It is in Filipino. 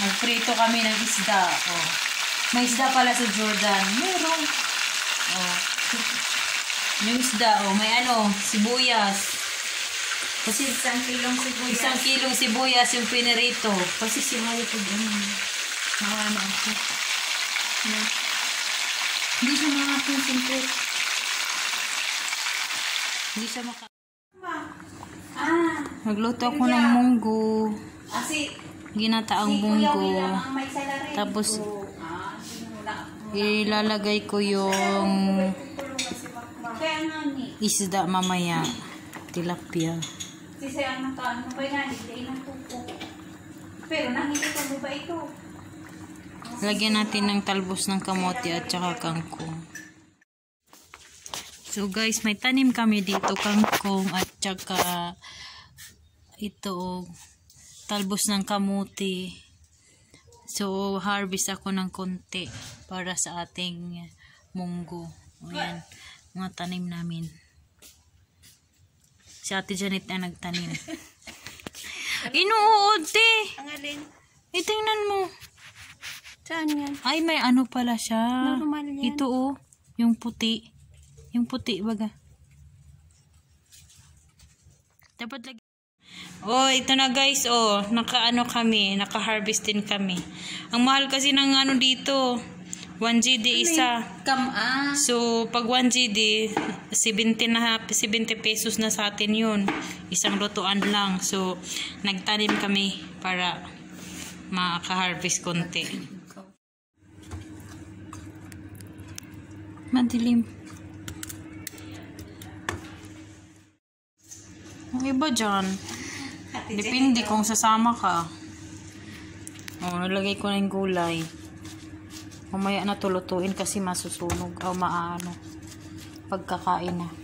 Nagprito kami ng isda. Oh. May isda pala sa Jordan. Meron. Oh. Yung isda, oh, may ano, sibuyas. Kasi 1 kilong sibuyas. 1 kilong sibuyas yung pinirito. Kasi si Mayo po gano'n. Nakakama ako. Hindi siya makakonsentrate. Hindi siya maka... Nagluto ako ng munggo. Ginataang munggo. Tapos, ilalagay ko yung isda mamaya. Tilapia. Lagyan natin ng talbos ng kamote at saka kangkong. So guys, may tanim kami dito, kangkong at saka ito, talbos ng kamote. So harvest ako ng konti para sa ating munggo. Ayan, mga tanim namin. Si Ate Janet na nagtanim. Inuod, te! Ang alin? Tingnan mo. Saan yan? Ay, may ano pala siya. Normal yan. Ito oh, yung puti. Yung puti baga. Dapat lagi. Oh, ito na guys, oh. Naka-ano kami, naka-harvest din kami. Ang mahal kasi ng ano dito. 1 GD isa. So, pag 1 GD, 70 pesos na sa atin yun. Isang lutuan lang. So, nagtanim kami para maka-harvest konti. Madilim. Ang iba dyan. Depende kung sasama ka. Oh, nalagay ko na yung gulay. Mamaya na tulutuin kasi masusunog o maano pagkakain na.